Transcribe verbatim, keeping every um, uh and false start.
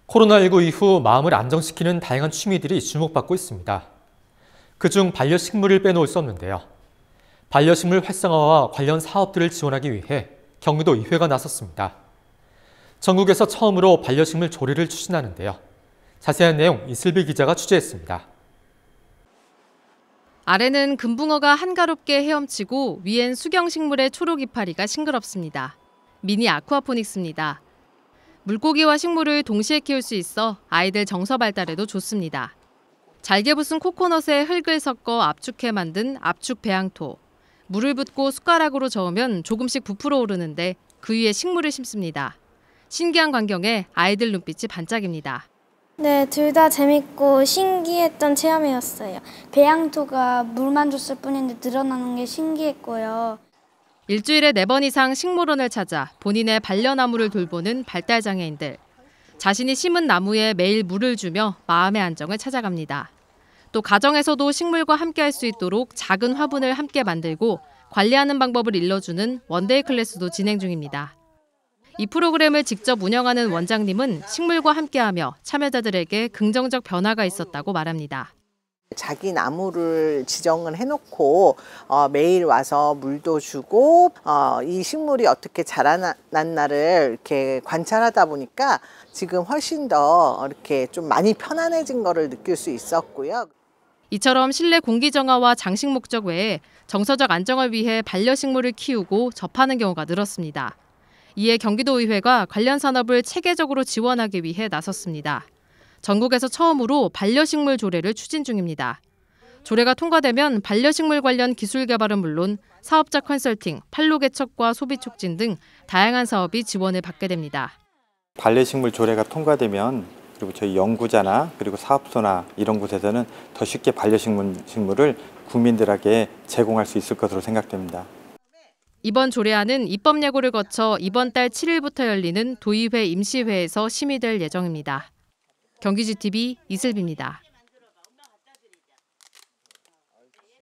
코로나십구 이후 마음을 안정시키는 다양한 취미들이 주목받고 있습니다. 그중 반려식물을 빼놓을 수 없는데요. 반려식물 활성화와 관련 사업들을 지원하기 위해 경기도 의회가 나섰습니다. 전국에서 처음으로 반려식물 조례를 추진하는데요. 자세한 내용 이슬비 기자가 취재했습니다. 아래는 금붕어가 한가롭게 헤엄치고 위엔 수경식물의 초록 이파리가 싱그럽습니다. 미니 아쿠아포닉스입니다. 물고기와 식물을 동시에 키울 수 있어 아이들 정서 발달에도 좋습니다. 잘게 부순 코코넛에 흙을 섞어 압축해 만든 압축 배양토. 물을 붓고 숟가락으로 저으면 조금씩 부풀어 오르는데 그 위에 식물을 심습니다. 신기한 광경에 아이들 눈빛이 반짝입니다. 네, 둘 다 재밌고 신기했던 체험이었어요. 배양토가 물만 줬을 뿐인데 늘어나는 게 신기했고요. 일주일에 네 번 이상 식물원을 찾아 본인의 반려나무를 돌보는 발달장애인들. 자신이 심은 나무에 매일 물을 주며 마음의 안정을 찾아갑니다. 또 가정에서도 식물과 함께할 수 있도록 작은 화분을 함께 만들고 관리하는 방법을 일러주는 원데이 클래스도 진행 중입니다. 이 프로그램을 직접 운영하는 원장님은 식물과 함께하며 참여자들에게 긍정적 변화가 있었다고 말합니다. 자기 나무를 지정을 해놓고 어, 매일 와서 물도 주고 어, 이 식물이 어떻게 자라났나를 이렇게 관찰하다 보니까 지금 훨씬 더 이렇게 좀 많이 편안해진 거를 느낄 수 있었고요. 이처럼 실내 공기 정화와 장식 목적 외에 정서적 안정을 위해 반려식물을 키우고 접하는 경우가 늘었습니다. 이에 경기도의회가 관련 산업을 체계적으로 지원하기 위해 나섰습니다. 전국에서 처음으로 반려식물 조례를 추진 중입니다. 조례가 통과되면 반려식물 관련 기술 개발은 물론 사업자 컨설팅, 판로 개척과 소비 촉진 등 다양한 사업이 지원을 받게 됩니다. 반려식물 조례가 통과되면 그리고 저희 연구자나 그리고 사업소나 이런 곳에서는 더 쉽게 반려식물을 국민들에게 제공할 수 있을 것으로 생각됩니다. 이번 조례안은 입법 예고를 거쳐 이번 달 칠 일부터 열리는 도의회 임시회에서 심의될 예정입니다. 경기지티비 이슬비입니다.